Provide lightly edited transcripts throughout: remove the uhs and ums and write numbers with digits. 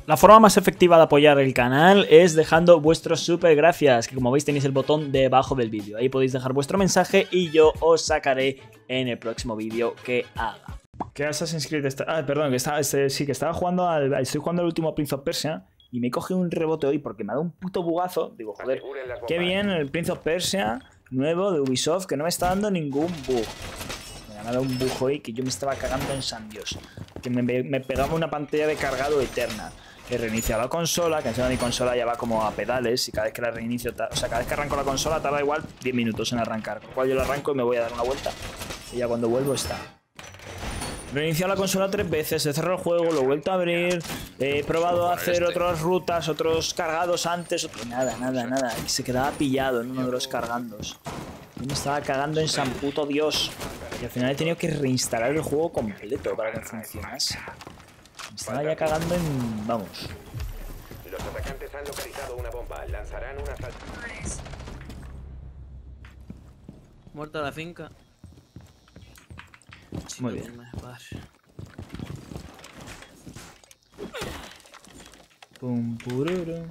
La forma más efectiva de apoyar el canal es dejando vuestros super gracias, que como veis tenéis el botón debajo del vídeo. Ahí podéis dejar vuestro mensaje y yo os sacaré en el próximo vídeo que haga. ¿Qué Assassin's Creed está? Ah, perdón, que estaba jugando estoy jugando al último Prince of Persia y me he cogido un rebote hoy porque me ha dado un puto bugazo. Digo, joder, qué bien el Prince of Persia nuevo de Ubisoft, que no me está dando ningún bug. Me ha dado un bug hoy que yo me estaba cagando en San Dios. Que me pegaba una pantalla de cargado eterna. He reiniciado la consola, que encima mi consola ya va como a pedales y cada vez que la reinicio, o sea, cada vez que arranco la consola tarda igual 10 minutos en arrancar. Con lo cual yo la arranco y me voy a dar una vuelta y ya cuando vuelvo está. He reiniciado la consola 3 veces, he cerrado el juego, lo he vuelto a abrir, he probado a hacer otras rutas, otros cargados antes, nada. Y se quedaba pillado en uno de los cargandos. Yo me estaba cagando en San puto Dios. Y al final he tenido que reinstalar el juego completo para que funcionase. Me estaba ya cagando en... vamos. Los atacantes han localizado una bomba. Lanzarán una asalto. Muerto la finca. Muy bien. Pum, pururu.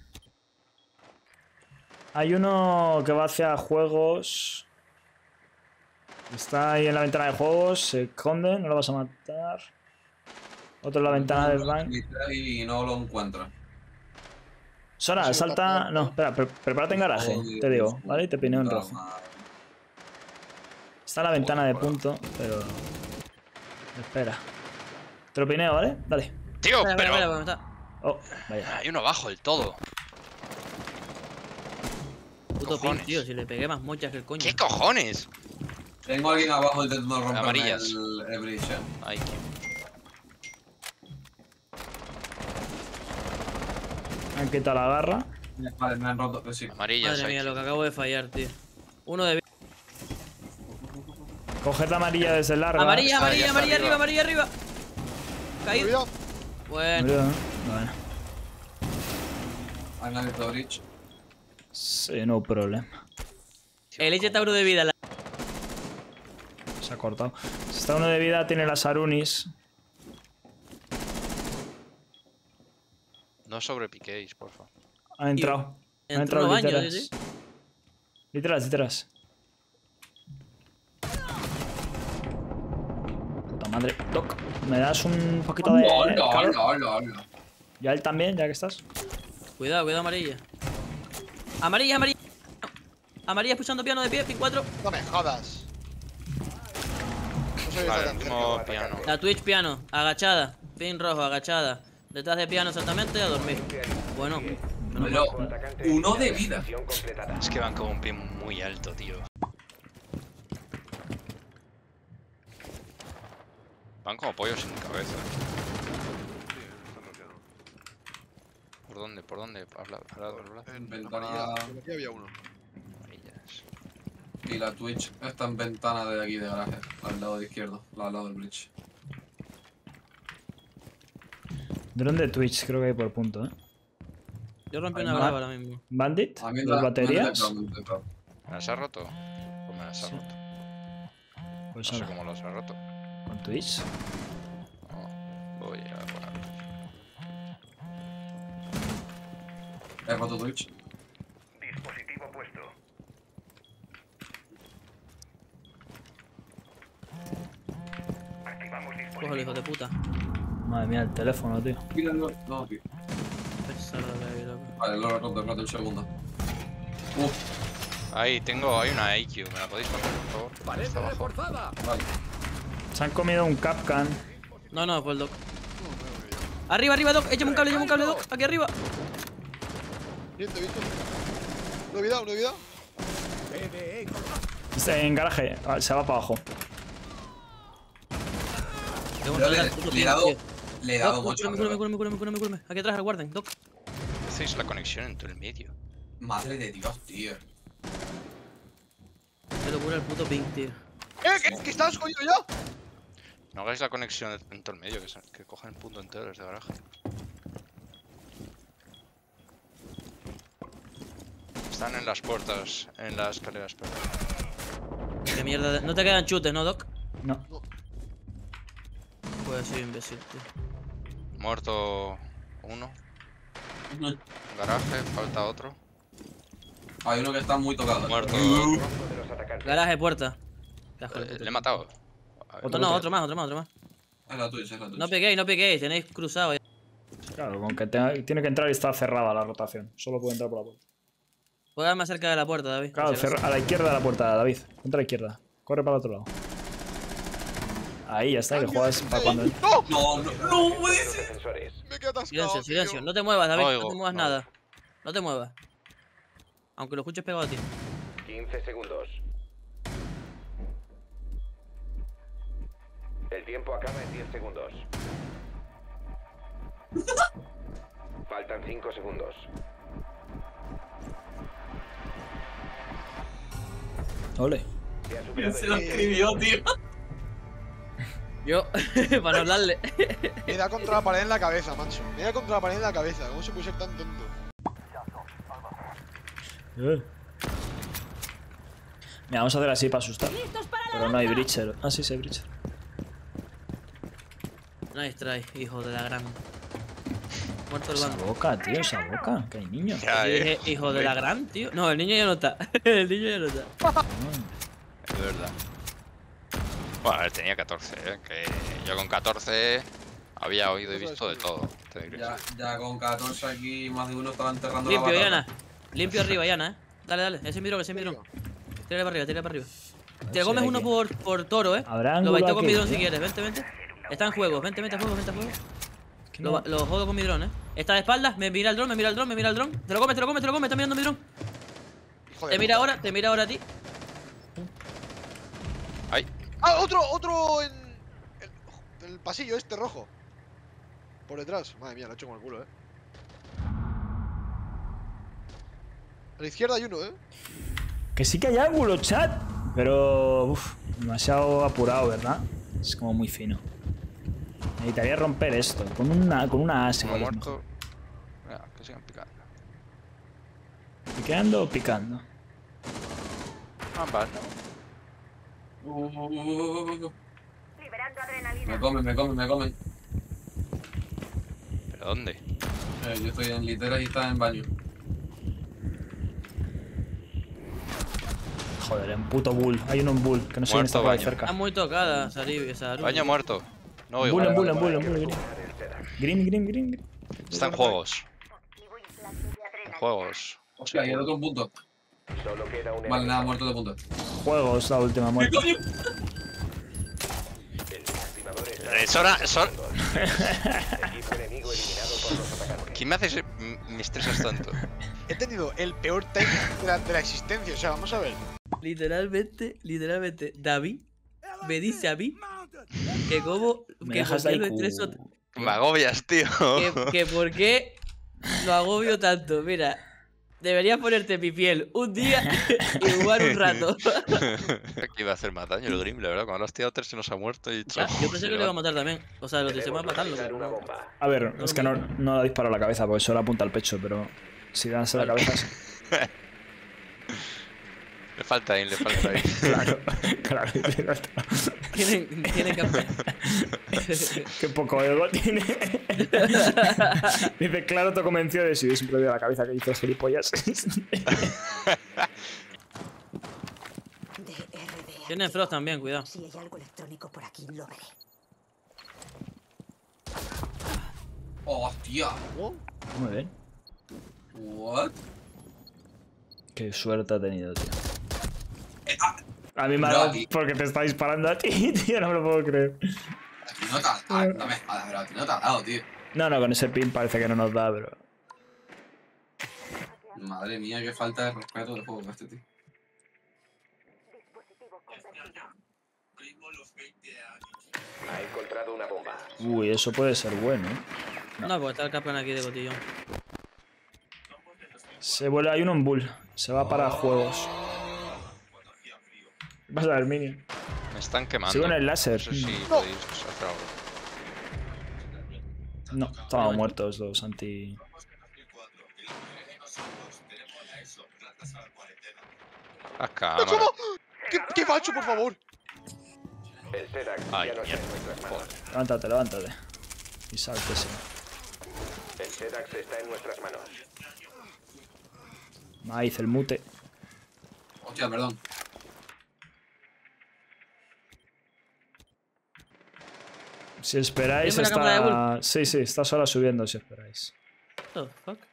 Hay uno que va hacia juegos. Está ahí en la ventana de juegos. Se esconde, no lo vas a matar. Otro en la ventana del banco. Y no lo encuentra. Sora, salta. No, espera, prepárate en garaje, te digo, ¿vale? Y te pineo en rojo. Está en la ventana de punto, pero. Espera. Te lo pineo, ¿vale? Dale. Tío, Espera, pero... espera, espera, Oh, vaya. Hay uno abajo del todo. puto pin, Cojones. tío, si le pegué más mochas que el coño. ¿Qué cojones? Tengo a alguien abajo intentando romper Amarillas. el bridge. Ay, Me han quitado la garra. Vale, me han roto. Sí. amarillas. Madre mía, lo que acabo de fallar, tío. Uno de... Coged la amarilla desde larga. Amarilla, está, amarilla, ya amarilla, está arriba, amarilla, arriba. Caído. Bueno. Murió, ¿no? Bueno. Han abierto bridge. Sí, no problema. El H Tauro de vida. Se ha cortado. Si está uno de vida, tiene las Arunis. No sobrepiquéis, porfa. Ha entrado. Ha Entró entrado uno baño, literas. sí. Literas. Puta madre. Doc, ¿me das un poquito de calor? Hola. Ya él también, ya que estás. Cuidado, cuidado, amarilla. Amarilla, amarilla. Amarilla pulsando piano de pie, pin 4. No me jodas. No soy Vale, tan último cerca. piano. La Twitch piano, agachada. Pin rojo, agachada. Detrás de piano exactamente, a dormir. Bueno, Pero uno de vida. Misión completada. Es que van con un pin muy alto, tío. Van como pollos sin cabeza. ¿Por dónde? ¿Por dónde? Habla. En Ventana. amarilla, aquí había uno. Amarillas. Y la Twitch está en ventana de aquí de garaje. Al lado de izquierdo. Al lado del bridge. Dron de Twitch, creo que hay por punto, ¿eh? yo rompí Hay una más. brava ahora mismo. Bandit, A mí las baterías. ¿Me las ha roto? ¿O me las ha roto? Pues No sé ahora, cómo las ha roto. con Twitch. No, voy a poner. He roto Twitch. Dispositivo puesto. Activamos Cógelo, dispositivo. hijo de puta. Madre mía, el teléfono, tío. Míralo. No, tío. Pesado que hay, loco. Vale, lo he roto un segundo. Ahí, hay una IQ. ¿Me la podéis pasar, por favor? Está abajo. Vale. Se han comido un Capcan. No, fue el Doc. Arriba, arriba, Doc. Échame un cable, Doc. Aquí arriba. Viento. Uno de vida. Está en garaje, se va para abajo. Tengo Pero un le salto al puto he pin, dado. tío. Le he dado Doc, mucho. cúrame. Aquí atrás, al guarden, Doc. Hacéis la conexión entre el medio. Madre de Dios, tío. Qué locura el puto ping, tío. ¿Qué estaba escondido yo? No hagáis la conexión entre el medio, que cogen el punto entero desde garaje. Están en las puertas, en las escaleras, perdón. Qué mierda. No te quedan chutes, ¿no, Doc? No. Pues soy imbécil, tío. Muerto uno. Garaje, falta otro. Hay uno que está muy tocado. Muerto. De los atacantes. Garaje, puerta. Cajo de puta. Le he matado. A ver, No, otro más. Es la Twitch, es la Twitch. No peguéis, tenéis cruzado. Claro, con que tiene que entrar y está cerrada la rotación. Solo puede entrar por la puerta. Juega más cerca de la puerta, David. Claro, a la izquierda de la puerta, David. Entra a la izquierda. Corre para el otro lado. Ahí ya está, que juegas para cuando. No puede Los ser. defensores. Me quedo atascado. Silencio, tío. silencio. No te muevas, David. Oigo, No te muevas vale. nada. No te muevas. Aunque lo escuches pegado a ti. 15 segundos. El tiempo acaba en 10 segundos. Faltan 5 segundos. Ole. Se ha ¿Quién superado se el lo límite. escribió, tío? Yo, para no hablarle. Me da contra la pared en la cabeza, macho. Me da contra la pared en la cabeza. ¿Cómo se puede ser tan tonto? Mira, vamos a hacer así para asustar. Pero no hay breacher. Ah, sí, sí hay breacher. Nice try, hijo de la gran. Muerto el Esa bando. boca, tío, esa boca. Que hay niño. Ya, Yo dije, hijo de la gran, tío. No, el niño ya no está. El niño ya no está. Es verdad. Bueno, a ver, tenía 14, que yo con 14 había oído y visto de todo. te diré. Ya con 14 aquí, más de uno estaba enterrando Limpio, la Yana. batata. Limpio arriba, Yana, Dale. Ese midrón. Tírale para arriba. Te si comes hay uno que- por toro, Habrá Lo ángulo baiteo con aquí, midrón si tío. quieres. Vente. Está en juego. Vente a juego. Es que no- Lo jodo con midrón, Está de espaldas. Me mira el dron. Te lo comes. Está mirando midrón. Hijo de Te mira puta. ahora a ti. ¡Ay! ¡Ah, otro en el pasillo este rojo! Por detrás. Madre mía, lo he hecho con el culo, A la izquierda hay uno, Que sí que hay ángulo, chat. Pero. Uf, demasiado apurado, ¿verdad? Es como muy fino. Necesitaría romper esto. Con una as Uno igual es muerto. Mira, que sigan picando. mejor. ¿Piqueando o picando? Ambas, Me comen. ¿Pero dónde? Yo estoy en literas y está en baño. Joder, en puto bull. Hay uno en bull, que no sé quién Muerto está por ahí baño. cerca. Está muy tocada, Saru. Baño muerto. No voy Bull, en igual. bull, Green. Está en juegos. En juegos. Hostia, y el otro en punto. Solo queda un Vale, nada, enemigo. muerto de punto. Juegos, la última ¿Qué muerte. coño? El desactivador está. Equipo enemigo eliminado por los atacantes. ¿Quién me hace me estresas tanto? He tenido el peor time de la existencia. O sea, vamos a ver. Literalmente, David me dice a mí que como Me que dejas por qué ahí lo estreso Me agobias, tío. que por qué lo agobio tanto. Mira, deberías ponerte mi piel un día y jugar un rato. Que iba a hacer más daño el Grim, la verdad. Cuando lo has tirado 3 se nos ha muerto y... Ya, yo pensé que lo iba a matar también. O sea, lo que se va a matarlo. Localizar una bomba. A ver, es que no le disparo a la cabeza porque solo apunta al pecho, pero si das a la cabeza. Sí. Le falta aim. Claro. Tienen que Qué poco ego tiene. Dice, claro, te convenció de si siempre le a la cabeza que dices gilipollas. DRD. Tienen Frost también, cuidado. Si hay algo electrónico por aquí, lo veré. Hostia. Muy bien. What? Qué suerte ha tenido, tío. A mí me ha dado porque te está disparando a ti, tío, no me lo puedo creer. Aquí no te ha dado, no me jodas, pero aquí no te ha dado, tío. No, con ese pin parece que no nos da, pero. Madre mía, qué falta de respeto del juego con este tío. Ha encontrado una bomba. Uy, eso puede ser bueno, ¿eh? No, porque está el Caplan aquí de botellón. Se vuelve, hay uno en bull. Se va para juegos. Vas a ver, minion. Me están quemando. Sigo en el láser. No sé si No. podéis hacer algo. No, estaban muertos los anti. Las ¿Cómo? cámaras. ¿Qué facho, por favor? El Sedax Ay, ya no está mierda. en nuestras manos. Levántate. Y sáltese. El Sedax está en nuestras manos. Maíz, el mute. Hostia, perdón. Si esperáis, ¿Tengo la cámara de está... Sí, está sola subiendo si esperáis. What the fuck?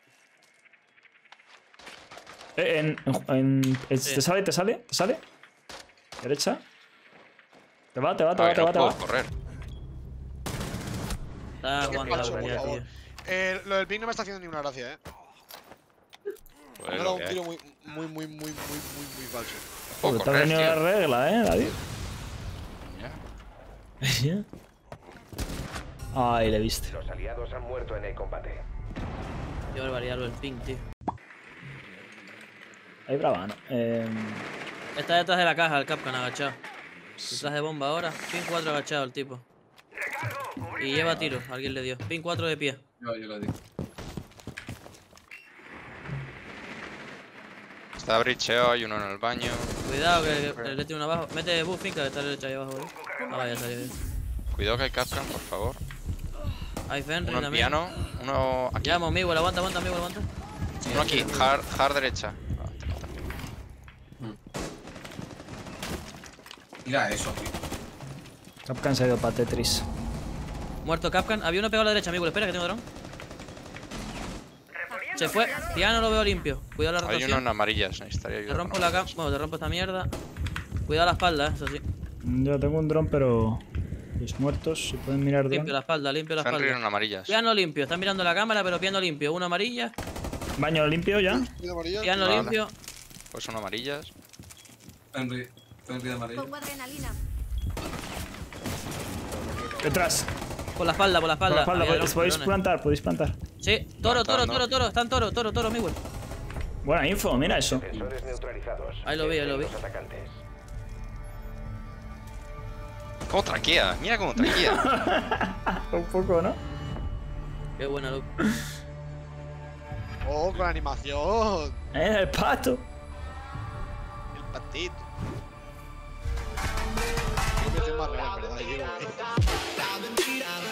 ¿Te sale? ¿Te sale? ¿Te sale? ¿Derecha? Te va. No puedo correr. Está jugando la Pacho, por realidad, favor. tío. Lo del ping no me está haciendo ni una gracia, Pues Me ha lo dado que un hay. tiro muy falso. Puedo Te ha correr, venido la tío. regla, David. Ya. Ay, le viste. Los aliados han muerto en el combate. Qué barbaridad lo del ping, tío. Ahí brava, ¿no? Está detrás de la caja, el Capcan agachado. Detrás de bomba ahora. Pin 4 agachado el tipo. Y lleva tiro, alguien le dio. Pin 4 de pie. Yo lo digo. Está bricheo, hay uno en el baño. Cuidado que le tiene uno abajo. Mete buff, finca que está derecha ahí abajo. Ah, vaya, salió bien. Cuidado que hay Capcan, por favor. Hay Fenrir Uno en también. piano, uno aquí. Llamo, Miguel, aguanta, Miguel, aguanta. Uno aquí, hard derecha. Mira eso, tío. Capcan se ha ido para Tetris. Muerto Capcan. Había uno pegado a la derecha, Miguel, espera que tengo dron. Se fue. Piano lo veo limpio. Cuidado la Hay uno rotación. en amarillas, necesitaría Te ayuda. rompo la cam. Bueno, te rompo esta mierda. Cuidado la espalda, eso sí. Yo tengo un dron, pero... Los muertos, si pueden mirar dron. Limpio la espalda, limpio la Fenrir en espalda. amarillas. Piano limpio. Están mirando la cámara, pero piano limpio. Una amarilla. Baño limpio ya. Cuidado, amarilla. Piano Vale. limpio. Pues son amarillas. Fenrir de amarillo. Pongo adrenalina. Detrás. Por la espalda, por la Por espalda. la espalda. Había dron, Podéis cabrones. podéis plantar. Sí, toro, Plantando. toro. Están toro, Miguel. Buena info, mira eso. Defensores neutralizados. Ahí lo vi, ahí lo vi. Los atacantes. ¿Cómo traquea? Mira cómo traquea. Un poco, ¿no? Qué buena look. Oh, con animación. El pato. El patito. Yo me hice más real, en verdad. Yo,